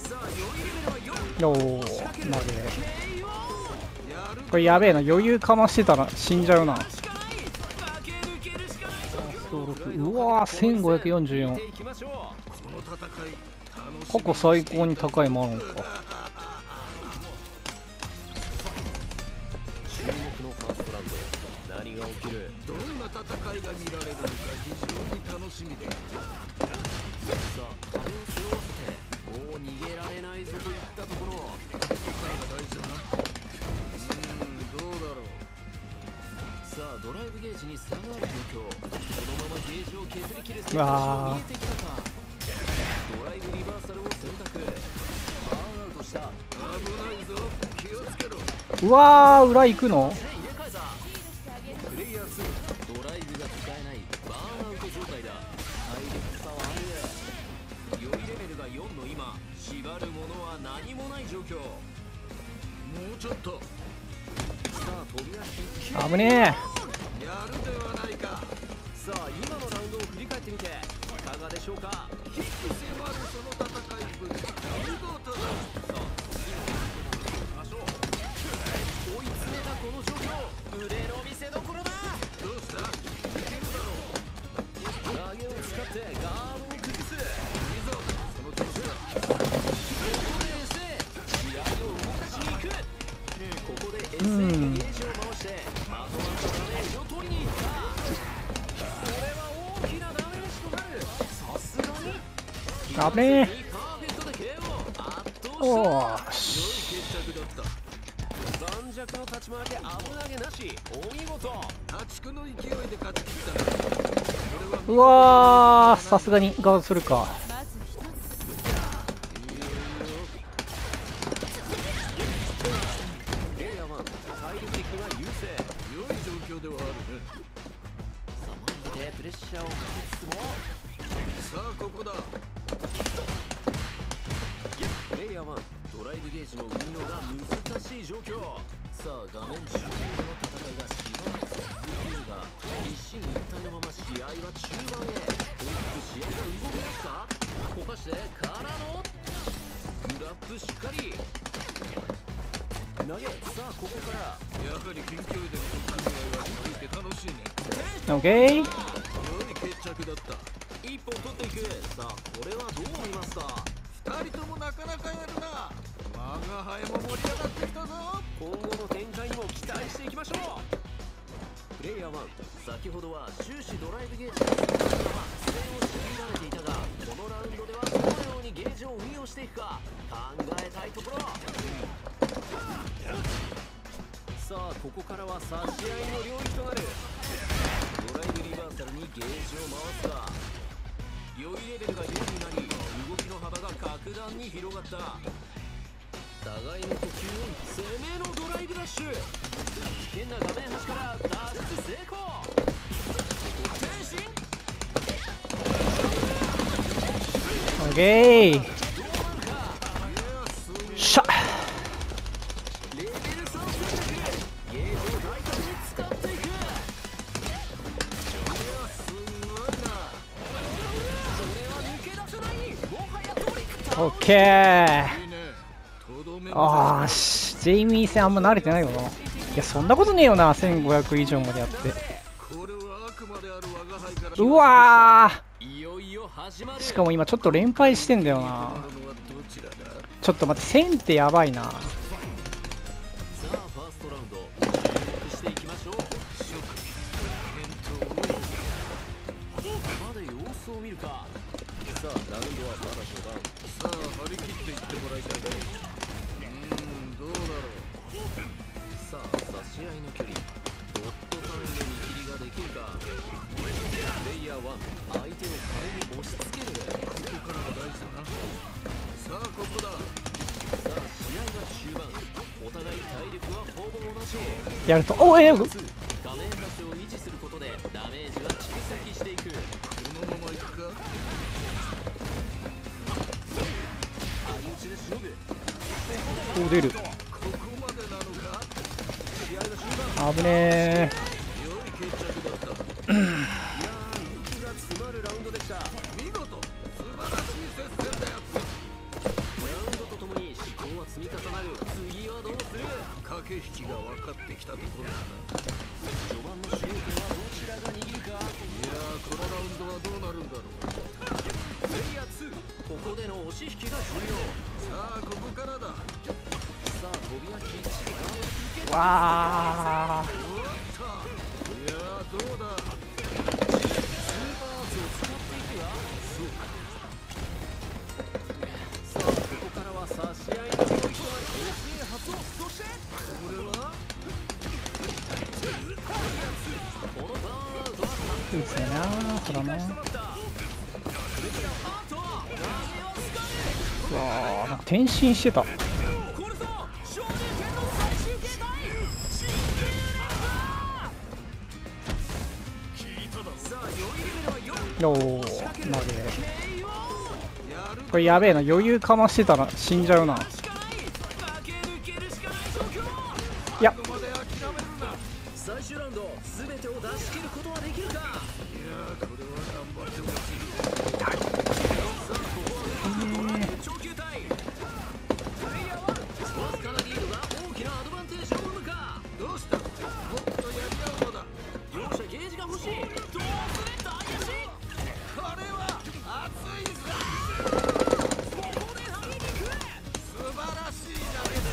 おお、投げ。これやべえな、余裕かましてたら死んじゃうな。うわー、1544。過去最高に高いマロンか。 どんな戦いが見られるのか非常に楽しみで。さあ、壁を背負わせてもう逃げられないぞといったところ。ここからが大事だな。どうだろう。さあ、ドライブゲージに差がある状況。このままゲージを削り切る選択肢が見えてきたか。ドライブリバーサルを選択。バーンアウトした。危ないぞ、気をつけろ。 うわー、裏行くの。 プレイヤー2、ドライブが使えないバーンアウト状態だ。体力差はある。酔いレベルが4の今、縛るものは何もない状況。もうちょっと。さあ、飛び出し危ねやるではないか。さあ、今のラウンドを振り返ってみていかがでしょうか。引き迫るその戦いぶり、見事だ。さあ、追い詰めたこの状況、腕の見せどころだ。どうした？いけるだろう。投げを使ってガードを崩す。いいぞ、その調子だ。ここでエセ、試合を動かしに行く。ここでエセがゲージを回してまとまったダメージを取りに行った。これは大きなダメージとなる。さすがにえ。危ねえ。 パーフェクトで KO 圧倒した。 お良いーし。 決着だった。盤石の立ち回りで危なげなし、お見事。破竹の勢いで勝ち切った。 うわー、さすがにガードするか。 レイヤー1、体力的には優勢。良い状況ではあるね。さあ、マジでプレッシャーをかけつつも、さあここだ。レイヤー1、ドライブゲージの運用が難しい状況。さあ、画面中央の戦いがしばらく続くが、一進一退のまま試合は中盤へ。大きく試合が動き出すか。こかしてからのグラップしっかり投げ。さあ、ここからやはり近距離での組み合いは続いて楽しいね。 オッケー。 良い決着だった。一本取っていく。さあ、これはどう見ますか。二人ともなかなかやるな。我が輩も盛り上がってきたぞ。今後の展開にも期待していきましょう。プレイヤー1、先ほどは終始ドライブゲージが少ないまま苦戦を強いられていたが、このラウンドではどのようにゲージを運用していくか考えたいところ。さあ、ここからは差し合いの領域となる。ドライブリバーサルにゲージを回すか。酔いレベルが4になり、動きの幅が格段に広がった。互いの呼吸を攻めのドライブダッシュ。危険な画面端から脱出成功。前進。 オッケー。しゃ。 レベル3選択。ゲージを大胆に使っていく。いや、すごいな。それは抜け出せない。もはやトリック。 オッケー。あーし、ジェイミー戦あんま慣れてないよな。いや、そんなことねえよな、1500以上までやって。うわー、しかも今ちょっと連敗してんだよな。ちょっと待って、1000ってやばいな。やると、おお、画面端を維持することでダメージは蓄積していく。このままいくか。相打ちでしのぐ。お、出る。危ねえ。良い決着だった。いやー、息が詰まるラウンドでした。見事、素晴らしい接戦だよ。ラウンド駆け引きが分かってきたところだな。 序盤の主導権はどちらが握るか。 いやー、このラウンドはどうなるんだろう。 プレイヤー2、ここでの押し引きが重要。 さあここからだ。 さあ飛び焼き一時間を受けわあ、 おっと、いやーどうだ。 スーパーアーツを使っていくが、 そうか。 さあここからは差し合いの動きとなり OPA 発動。そしてこれはこのターンアウトはうるせえなそらな。 となった。あとは投げをつかうわあ、なんか転身してた。 む。これぞ少年拳の最終形態、真剣なんだ。さあ4位レベルは4。 おお、投げ。 KO。 やるこれやべえな、余裕かましてたら死んじゃうな。 しかない。駆け抜けるしかない状況。 いや、 まで諦めるな。 最終ラウンド全てを出し切ることはできるか。 いやーこれは頑張ってほしい。 長球隊プレイヤーはわずかなリードが大きなアドバンテージを生むか。 どうした。もっとやり合うのだ。 両者ゲージが欲しい。どうする大足。 これは熱いぞ。 ここで投げに行く。 素晴らしい投げです。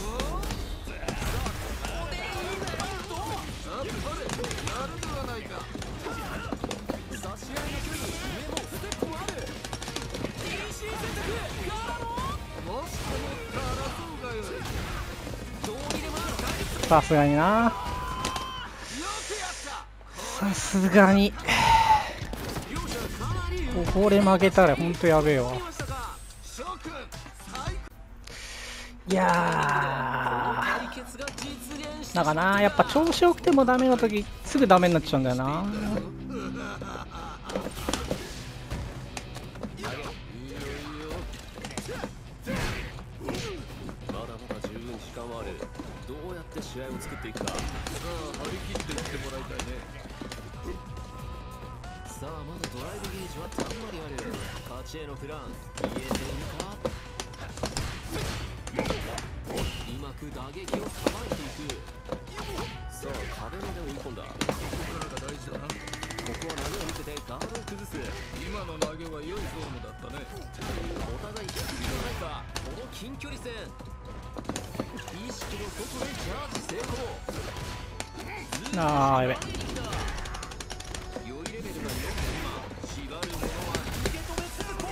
おお、 ここでインパクト。 あっぱれ、やるではないか。 差し合いの距離上もステップもある。DC 選択からのもっともっと争うがよい。 どうにでもなる対立。 さすがにな。 よくやった。 さすがに。 両者かなり動きこれ負けたらほんとやべえわ。 ましたか。 諸君、最いや対決が実現しー、なんかな、やっぱ調子よくてもダメな時すぐダメになっちゃうんだよな。 まだまだ十分時間はある。どうやって試合を作っていくか。 さあ張り切っていってもらいたいね。 さあまだドライブゲージはたんまりある。勝ちへのプラン見えているか。うまく打撃をさばいていく。さあ壁まで追い込んだ。こここからが大事だな。 こは投げを見せてガードを崩す。 今の投げは良いフォームだったね。 お互い低くじゃないか。この近距離戦意識の外でチャージ成功。 あー、やべ。 良いレベルが4。今縛るものは受け止めすぐ攻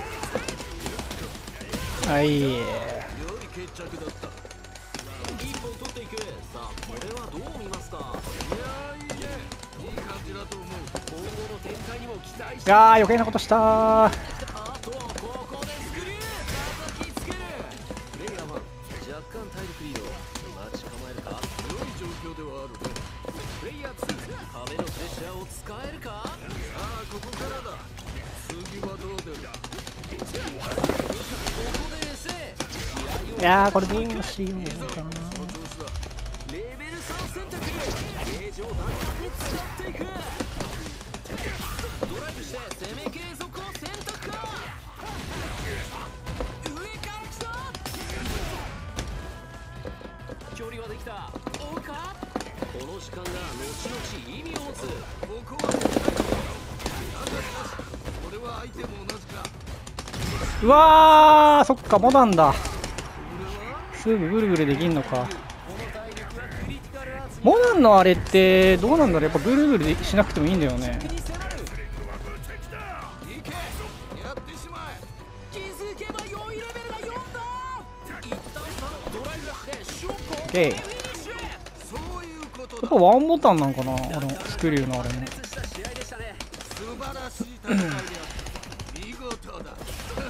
撃。 はい。 良い決着だった。 一本取っていく。さあこれはどう見ますか。 いやーいいね。いい感じだと思う。 今後の展開にも期待して。 いやー、余計なことしたー。 あとここでスクリュー叩きつける。プレイヤー1、若干体力リード。待ち構えるか。 良い状況ではあるね。 プレイヤー2、壁のプレッシャーを使えるか。 さあここからだ。次はどう出る。 ここでエセ試合をいやー、これでいいのしようかな。 この調子だ。 レベル3選択。ゲージを弾に使っていく。ドライブして攻め継続を選択か。上から来た。距離はできた。追うか。この時間が後々意味を持つ。 ここは絶対だ。なんだしかし、これは相手も同じか。 うわー、そっか、モダンだ。 これはすぐぐるぐるできんのか。 この体力はクリティカルアーツにモダンのあれってどうなんだろう。やっぱぐるぐるしなくてもいいんだよね。 迫る。 いけ。やってしまえ。 気づけば4位レベルが4だ。一旦差のドライブラックでショックをオッケー。 フィニッシュ。 そういうことだ。 やっぱワンボタンなんかな、スクリューのあれも。 白熱した試合でしたね。 素晴らしい戦いであった。見事だ。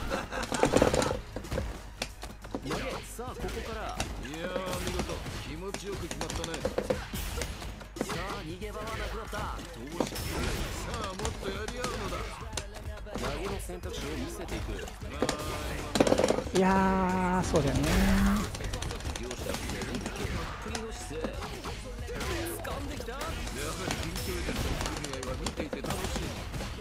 投げ。さあここから。 いやー見事。気持ちよく決まったね。 さあ逃げ場はなくなった。どうしよう。 さあもっとやり合うのだ。 投げの選択肢を見せていく。 いやー、そうだよね。 両者前傾たっぷりの姿勢。掴んできた。 やはり近距離での組合は見ていて楽しい。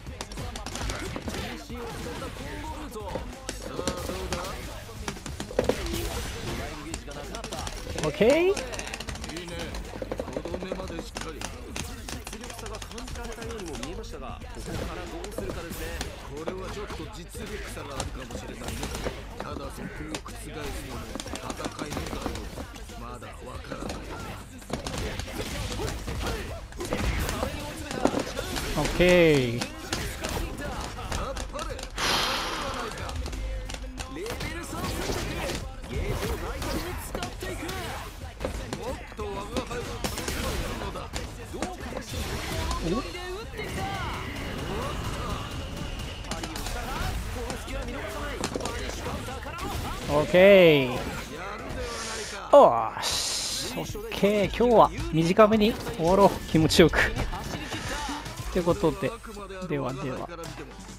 PC を使ったコンボルート。 さあどうだ。 ドライブゲージがなくなった。 オッケー。 い実力差があるかもしれないね。ただそこを覆すのも戦いのだろう。まだわからない。 オッケー。 あっぱれ。 レベル3選択ゲージを大胆に使っていく。 もっと我が輩を楽しむのだ。 どうかしこの距離で打ってきた。パリをしたがこの隙は見逃さない。バニッシュカウンターからのオッケー。 やるではないか。 おーし。オッケー。今日は短めに終わろう。気持ちよく。ってことで、ではでは。